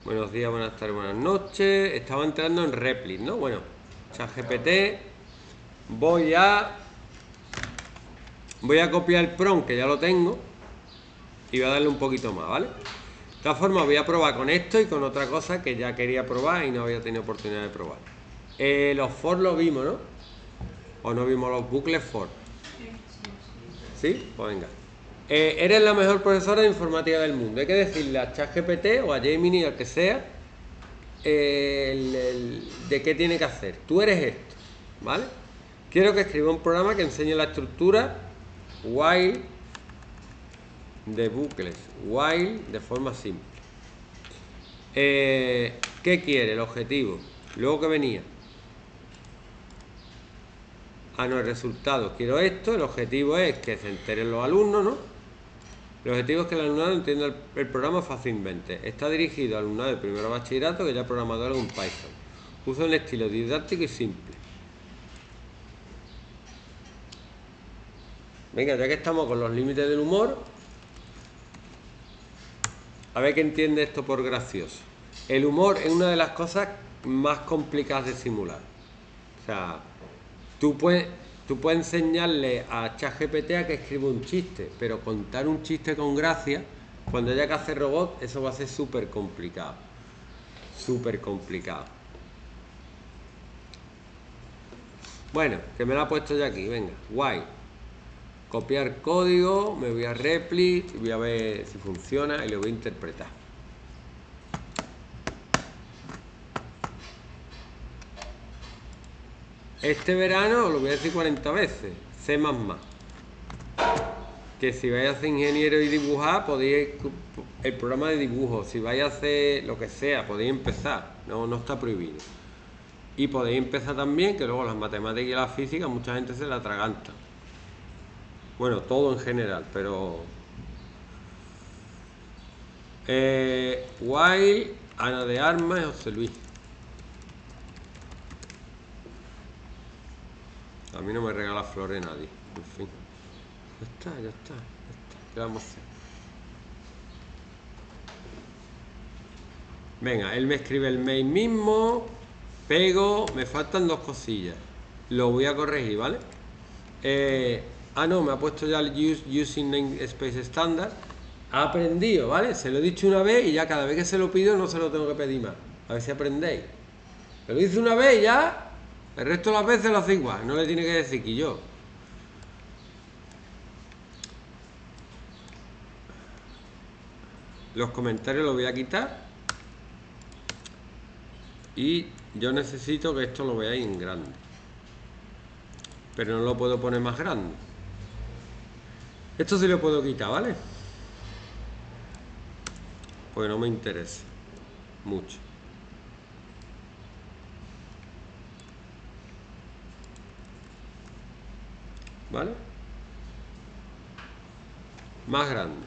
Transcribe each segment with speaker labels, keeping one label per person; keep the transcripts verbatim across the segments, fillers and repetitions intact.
Speaker 1: Buenos días, buenas tardes, buenas noches. Estaba entrando en Replit, ¿no? Bueno, ChatGPT. Voy a... Voy a copiar el prompt, que ya lo tengo. Y voy a darle un poquito más, ¿vale? De todas formas, voy a probar con esto y con otra cosa que ya quería probar y no había tenido oportunidad de probar. Eh, los for los vimos, ¿no? ¿O no vimos los bucles for? ¿Sí? Pues venga. Eh, eres la mejor profesora de informática del mundo. Hay que decirle a ChatGPT o a Gemini, al que sea, el, el, de qué tiene que hacer. Tú eres esto, ¿vale? Quiero que escriba un programa que enseñe la estructura while de bucles, while de forma simple. Eh, ¿Qué quiere? El objetivo. Luego que venía. Ah, no, el resultado. Quiero esto. El objetivo es que se enteren los alumnos, ¿no? El objetivo es que el alumnado entienda el, el programa fácilmente. Está dirigido al alumnado de primero bachillerato que ya es programador en Python. Usa un estilo didáctico y simple. Venga, ya que estamos con los límites del humor, a ver qué entiende esto por gracioso. El humor es una de las cosas más complicadas de simular. O sea, tú puedes, tú puedes enseñarle a ChatGPT a que escriba un chiste, pero contar un chiste con gracia, cuando haya que hacer robot, eso va a ser súper complicado. Súper complicado. Bueno, que me lo ha puesto ya aquí, venga, guay. Copiar código, me voy a Replit, voy a ver si funciona y lo voy a interpretar. Este verano, lo voy a decir cuarenta veces, C más más. Que si vais a hacer ingeniero y dibujar, podéis, el programa de dibujo, si vais a hacer lo que sea, podéis empezar, no, no está prohibido. Y podéis empezar también, que luego las matemáticas y la física, mucha gente se la atraganta. Bueno, todo en general, pero... Eh, Wild, Ana de Armas y José Luis. A mí no me regala flores nadie, en fin. Ya está, ya está, ya está. ¿Qué vamos a hacer? Venga, él me escribe el mail mismo, pego, me faltan dos cosillas. Lo voy a corregir, ¿vale? Eh, ah, no, me ha puesto ya el use, Using Namespace Standard. Ha aprendido, ¿vale? Se lo he dicho una vez y ya cada vez que se lo pido no se lo tengo que pedir más. A ver si aprendéis. Me lo hice una vez y ya, el resto de las veces lo hace igual. No le tiene que decir que yo. Los comentarios los voy a quitar. Y yo necesito que esto lo veáis en grande. Pero no lo puedo poner más grande. Esto sí lo puedo quitar, ¿vale? Pues no me interesa mucho. ¿Vale? Más grande.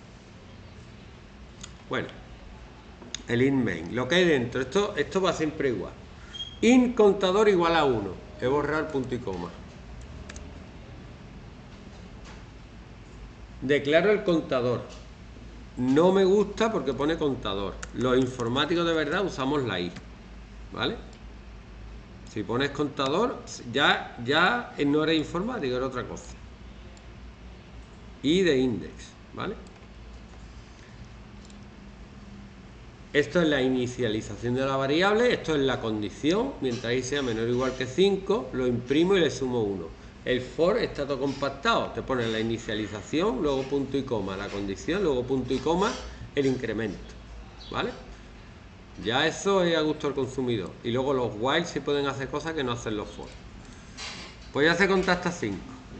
Speaker 1: Bueno, el in main, lo que hay dentro, esto, esto va siempre igual. In contador igual a uno. He borrado el punto y coma. Declaro el contador. No me gusta porque pone contador. Los informáticos de verdad usamos la i, ¿vale? Si pones contador, ya, ya no eres informático, era otra cosa. I de index, ¿vale? Esto es la inicialización de la variable, esto es la condición, mientras i sea menor o igual que cinco, lo imprimo y le sumo uno. El for está todo compactado, te pone la inicialización, luego punto y coma, la condición, luego punto y coma, el incremento, ¿vale? Ya eso es a gusto del consumidor. Y luego los while sí pueden hacer cosas que no hacen los for. Pues ya se conta hasta cinco.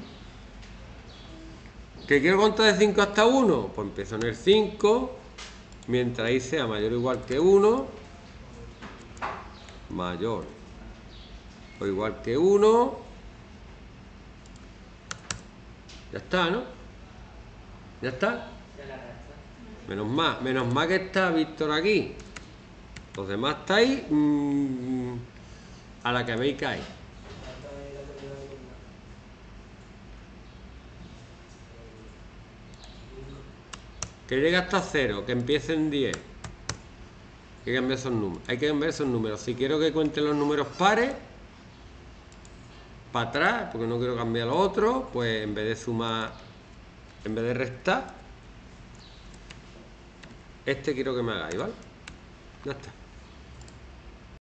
Speaker 1: ¿Que quiero contar de cinco hasta uno? Pues empiezo en el cinco, mientras i sea mayor o igual que uno, mayor o igual que uno, ya está, ¿no? Ya está. Menos más, menos más que está Víctor aquí. Los demás estáis mmm, a la que veis caer. Que llegue hasta cero, que empiece en diez. Hay que cambiar esos números. Hay que cambiar esos números. Si quiero que cuente los números pares, para atrás, porque no quiero cambiar los otros, pues en vez de sumar, en vez de restar, este quiero que me hagáis, ¿vale? Ya está.